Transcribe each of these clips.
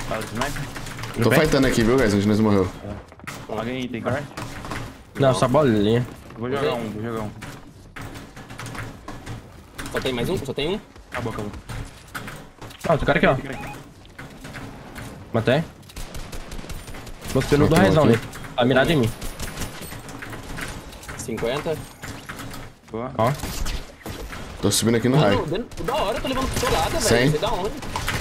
Fala, sniper. Tô fightando aqui, viu, guys? Onde nós morreu. Alguém tem card? Não, só bolinha. Vou jogar um. Só tem mais um? Só tem um? Acabou. Ah, tem cara aqui, ó. Matei. Botei no do Matei um raizão aqui. ali. Tá mirado em mim. 50. Boa. Ó. Tô subindo aqui no raio. Mano, da hora, eu tô levando pistolada, velho. 100. Você da onde?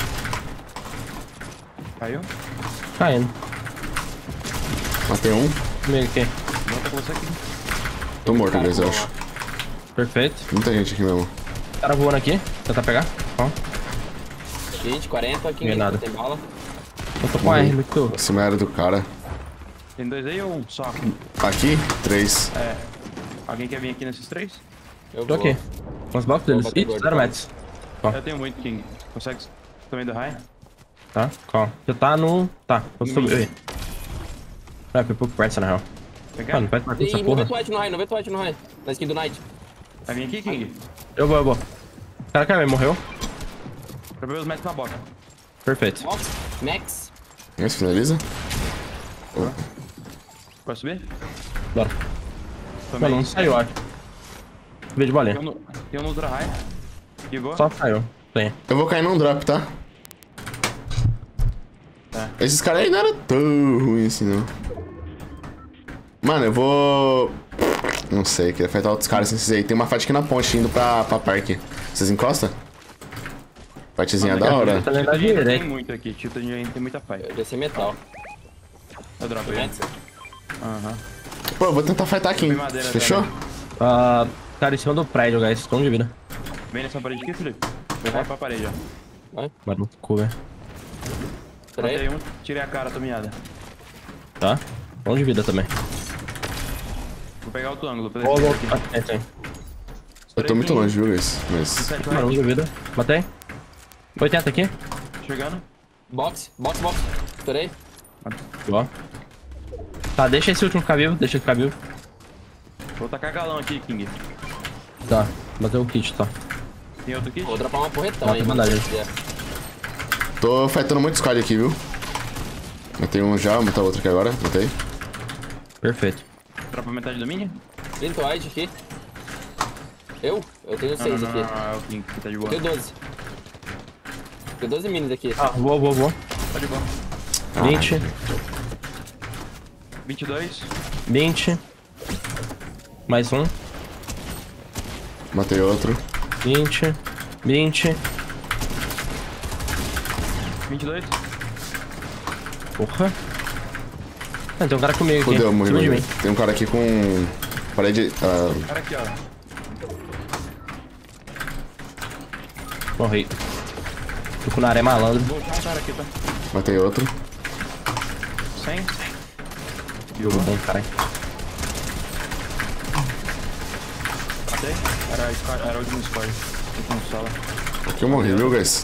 Caiu? Caindo. Matei um. Comigo aqui. Volta com você aqui. Tô morto, Cara, guys, eu com acho. Perfeito. Muita gente aqui mesmo. Cara voando aqui. Tentar pegar. Ó. 20, 40, aqui Não é nada. tem bala. Eu tô com R, muito. Cima era do cara. Tem dois aí ou um só? Aqui, 3. É. Alguém quer vir aqui nesses três? Eu Tô vou. aqui. Com os blocos deles. bater Ih, gordo, 0 tá? metros. Ó. Eu tenho muito, King. Consegue também do high? Tá? Calma. Você tá no. Tá. Eu subi. Ah, foi pouco perto, na real. Pegar? Mano, faz partir Ih, dessa porra. 90 white no high, 90 white no high. Na skin do Knight. Vai vir aqui, King? Eu vou. O cara caiu, morreu. Pra ver os metros na boca. Perfeito. Box, Max. Esse finaliza? Pode subir? Bora. Também. Mano, não saiu, acho. Veio de bolinha. Tem um no ultra high. Ligou? Só saiu. Tem. Eu vou cair num drop, tá? Tá. Esses caras aí não eram tão ruins assim, não. Mano, eu vou... Não sei, queria fightar outros caras sem esses aí. Tem uma fight aqui na ponte indo pra parque. Vocês encostam? Fightzinha da hora. Tá lendo a Tem direita. muito aqui. Tilta de tem muita fight. Eu desci metal. Eu dropo ele. Max. Aham. Pô, eu vou tentar fightar aqui. Tem madeira Fechou? também. Ah, cara, em cima do prédio, guys. Estou de vida. Vem nessa parede aqui, Felipe. Eu vou pra parede, ó. Vai. Mano, muito cool, velho. Matei Três. um, tirei a cara, tô miada. Tá? Bom de vida também. Vou pegar outro ângulo pra Ó, descer ó, aqui. é, tem. Eu tô muito longe, viu, guys? Mas... 7 Mano, um white. de vida. Matei. 80 aqui. Chegando. Box. Estourei. Ó. Tá, deixa esse último ficar vivo. Deixa ele ficar vivo. Vou tacar galão aqui, King. Tá. Bateu o kit, tá. Tem outro kit? Vou dropar uma porretão Tá, aí, tá mano. mandado. se quiser. Tô fightando muito squad aqui, viu? Matei um já, vou matar outro aqui agora. Matei. Perfeito. Dropa metade do mini? 30 white aqui. Eu? Eu tenho 6 aqui. É o King que tá de boa. Eu tenho 12. Tenho 12 minis aqui. Ah, vou. Tá de boa. 20. 22. 20. Mais um. Matei outro. 20. 20. 22. Porra. Ah, tem um cara comigo aqui. Fudeu, em morri, cima de morri. mim. Tem um cara aqui com... Parede... Cara aqui, ó. Morri. Tô com o Naré malandro. Vou achar um cara aqui, tá? matei outro. 100. Jogo bom, caralho. Matei. Era o último squad. Último sala. Aqui eu morri, viu, guys?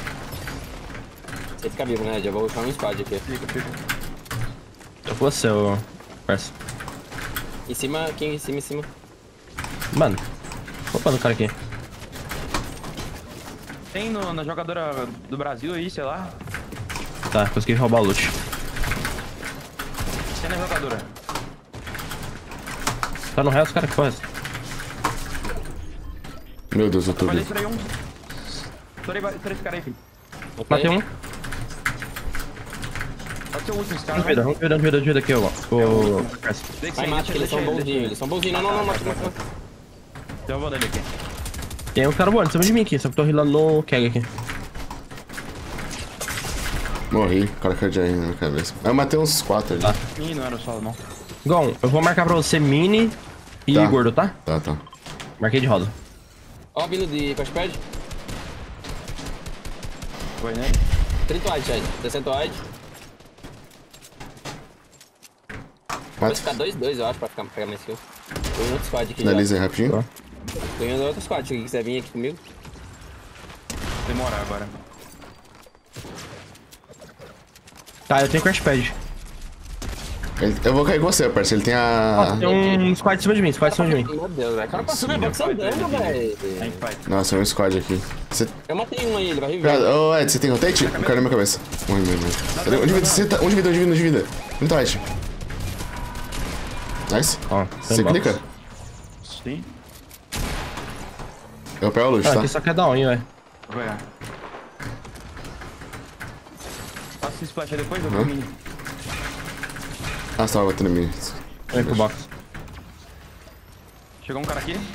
Você fica vivo, né? Já vou rushar um squad aqui. Fica. Eu com você, ô parça. Em cima, King, em cima. Mano. Opa, do cara aqui. Tem na jogadora do Brasil aí, sei lá. Tá, consegui roubar o loot. Tem na jogadora. Tá no resto, cara, que porra é essa? Meu Deus, eu tô Falei, vivo. estourei um. Estourei esse cara aí, filho. Matei um. Pode ser o último, esse cara. Vamos de vida aqui, ó. O parça. Vai, mate, que eles são bonzinhos. Eles são bonzinhos. Não, mate. Eu vou nele aqui. Tem um cara voando em cima de mim aqui, só que tô rilando no keg aqui. Morri, o cara caiu de aí na minha cabeça. Eu matei uns 4 ali. Tá. Ih, não era o solo, não. Gon, eu vou marcar pra você mini e Tá. gordo, tá? Tá. Marquei de rosa. Ó, vindo de Cashpad. Foi nele. 30 wide, Chad. 60 wide. Vai Mata. ficar 2-2, eu acho, pra pegar mais kill. Tem outro squad aqui já. Finaliza aí rapidinho. Tá. Tem outro squad aqui. Quiser vir aqui comigo. Demorar agora. Tá, eu tenho crash pad. Eu vou cair com você, parceiro. Ele tem a... Tem um squad em cima de mim, Meu Deus, velho. O cara passou na box andando, velho. A gente fight. Nossa, é um squad aqui. Você... Eu matei um aí, ele vai reviver. Ô, Ed, você tem rotate? Caiu na minha cabeça. Morri mesmo. Cadê? Um de vida, você tá... um de vida, um de vida, um de vida. Não tá, Ed. Nice. Ó, Você clica? Sim. Eu pego o loot, tá? Aqui só quer dar um, velho. Vou pegar. Faça esse splash aí depois, eu vou mini. Ah, você tava batendo em mim. Vem pro box. Chegou um cara aqui.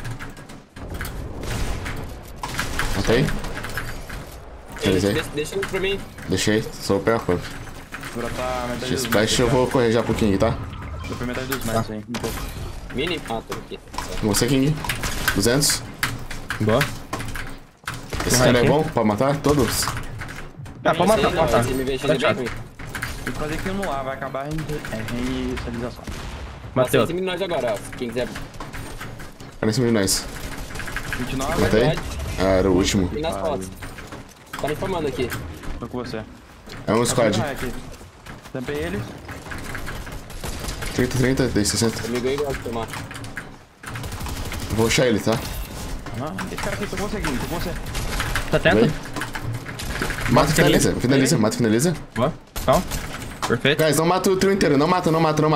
Matei? Finalizei. Deixa ele pra mim. Deixei, só vou pegar a pump. Agora tá metade dos Splash eu vou correr já pro King, tá? Deu pra metade dos matches aí, um pouco. Mini. Ah, tô aqui. Você, King. 200. Boa. Esse cara é bom pra matar? Todos? Ah, pode matar, pode matar. Esse MV Pode é bem matar. ruim. Tem que fazer aquilo no ar, vai acabar a reinicialização. Mateu. 100 milhões agora, ó. Quem quiser. Cara, nesse menino, nice. 29, Matei? Ah, era o último. E nas fotos. Tá me informando aqui. tô com você. É um squad. Aqui. Tampei ele. 30, dei 60. Amigo aí gosta de tomar. Vou rushar ele, tá? Ah, esse cara aqui, tô com você, Guinho, tô com você. Tá tenta? Vem. Mata e finaliza. Finaliza, mata e finaliza. Boa. Calma. Perfeito. Guys, não mata o trio inteiro. Não mata.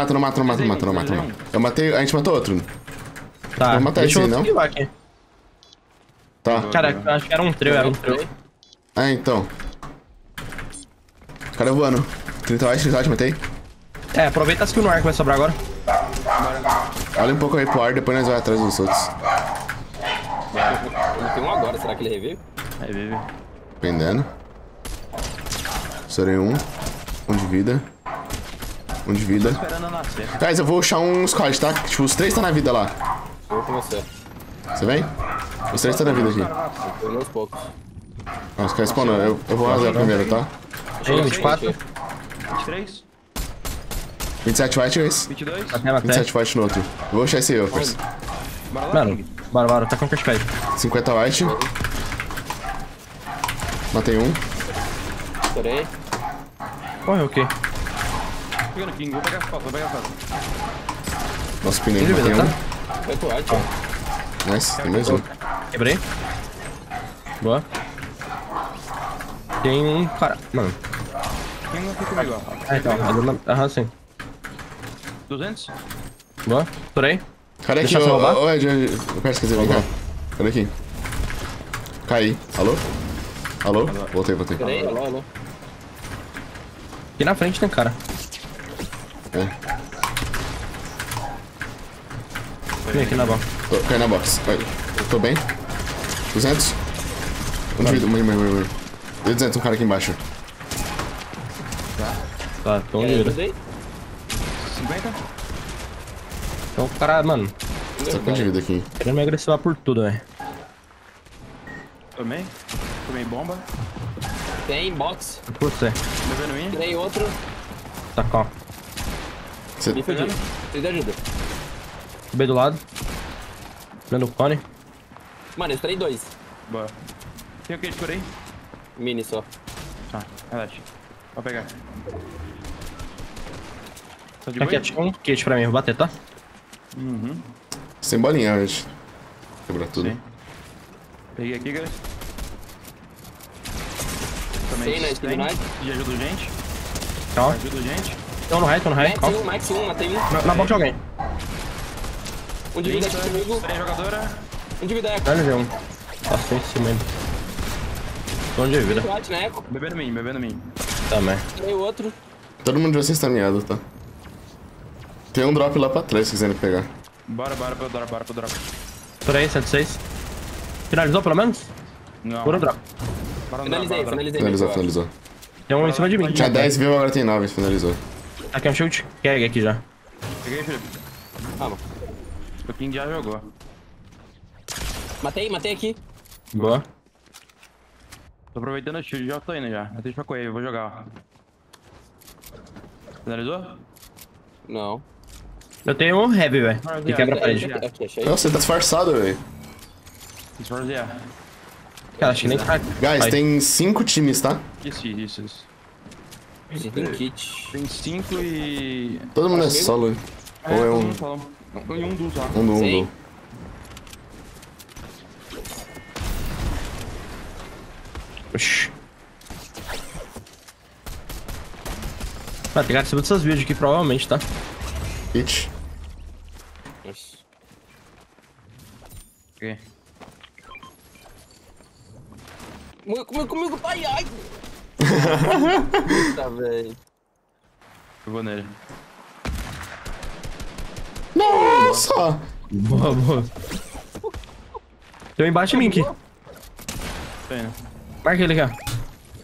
Eu matei. A gente matou outro. Tá, Vou matar deixa esse eu aí, não? esquivar aqui. Tá. Cara, eu acho que era um trio, Ah, então. O cara voando. 30 watts, matei. É, aproveita a skill no ar que vai sobrar agora. Olha um pouco aí pro ar, depois nós vamos atrás dos outros. Ele tem um agora, será que ele revive? Aí, vive. Dependendo. Estourei um. Um de vida. Um de vida. Esperando eu nascer. Guys, eu vou rushar um squad, tá? Tipo, os 3 tá na vida lá. Eu vou com você. Você vem? Os 3 tá na vida aqui. Eu aos poucos. Ah, os caras spawnam. Eu vou rasgar primeiro, tá? Tem 24. 23, 27 white, guys. 22. Até matei. 27 white no outro. Eu vou rushar esse aí, ó, força. Bora lá, Mano, King. bora, tá com cashpad. 50 white. Matei um. Estourei. Correu o quê? Pegando King, vou pegar as fotos, vou pegar as fotos. Nosso pneu, Ele matei beleza, um. Foi pro arte, ó. Nice, tem mais um. Quebrei. Boa. Tem um cara. Mano. Tem um aqui comigo, ó. Ah, então. Aham, sim. 200? Boa. Estourei. Cadê aqui? Deixa eu roubar? Ô, Ed, eu peço que você vem cá. Cadê aqui? Caí. Alô? Alô? Voltei. Estourei, alô. Aqui na frente tem cara. É. Vem aqui na box. Caí na box. Vai. Tô bem. 200. Um de vida. Morri. Deu 200, um cara aqui embaixo. Tá, tô um de vida. 50? Então o cara, mano, Tô com de vida aqui. querendo me agressivar por tudo, velho. Tomei bomba. Tem box. Por você. Bebendo in. Tirei outro. Tá, calma. Você... Me fudi. Preciso de ajuda. Subi do lado. Vendo o cone. Mano, eu estourei 2. Boa. Tem o que de cura aí? Mini só. Tá, relaxa. Vou pegar. Tá de Aqui, boa? tinha um kit pra mim, vou bater, tá? Sem bolinha, gente. Quebrar tudo. Sim. Peguei aqui, guys. Também Tem na Steve Knight. de ajuda gente. Calma. Ajuda gente. Tô no raio, calma. Max 1, matei um. Na box de alguém. Um de vida aqui comigo. 3 jogadora. Um de vida aqui. Dá LV1. Passei em cima dele. Tô de vida. Bate na eco. Bebendo mim. Também. Tirei o outro. Todo mundo de vocês tá miado, tá? Tem um drop lá pra trás se quiserem pegar. Bora pro drop. Estourei, 76. Finalizou pelo menos? Não. Puro drop. Bora no Finalizei. Finalizou. Tem um em cima de mim. Tinha 10 views, agora tem 9, finalizou. Aqui é um shield keg aqui já. Peguei, Felipe. Vamos. O King já jogou. Matei aqui. Boa. Tô aproveitando o shield, já tô indo já. Deixa pra correr, eu vou jogar, ó. Finalizou? Não. Eu tenho um heavy, velho. Que quebra a parede. Aqui, achei. Nossa, você tá disfarçado, velho. Esforzear. Cara, acho que nem tá. Guys, Vai. tem 5 times, tá? Isso. Tem kit. Tem 5 e... Todo mundo é solo. Ou é todo um... mundo falou. E um duo só. Um do. Sim. Oxi. Vai ter que acima dessas builds aqui, provavelmente, tá? Hit. Nossa. O quê? Comigo, pai, ai! Tá, velho. Eu vou nele. Nossa! Boa, boa. Tem um embaixo de mim aqui. Tô indo. Marca ele aqui, ó.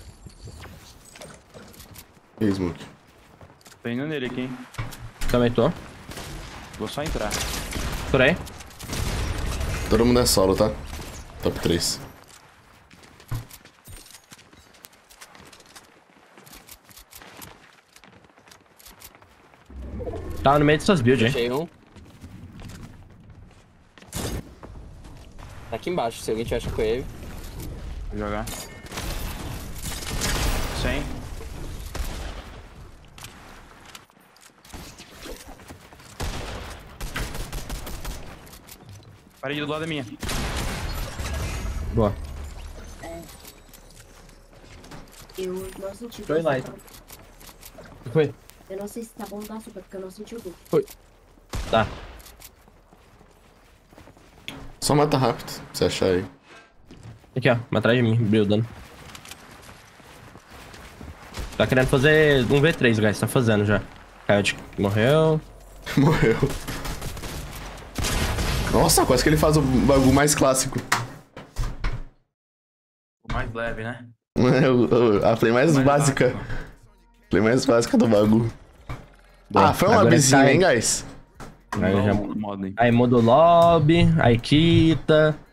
E aí, Smoke? Tô indo nele aqui, hein. Também tô. Vou só entrar. Por aí. Todo mundo é solo, tá? Top 3. Tá no meio dessas builds, hein? Achei um. Tá aqui embaixo, se alguém tiver com ele. Vou jogar. 100. Parede do lado da minha. Boa. Eu não senti Foi lá, gosto. então. O que foi? Eu não sei se tá bom da sopa, porque eu não senti o gosto. Tá. Só mata rápido, pra você achar aí. Aqui, ó. Atrás de mim, buildando. Tá querendo fazer um V3, guys. Tá fazendo já. Coyote morreu. Morreu. Nossa, quase que ele faz o bagulho mais clássico. O mais leve, né? A play mais básica. básico. Play mais básica do bagulho. Boa. Ah, foi uma Agora bizinha, sai. hein, guys? Aí, já... Modo, hein. aí muda o lobby, aí quita.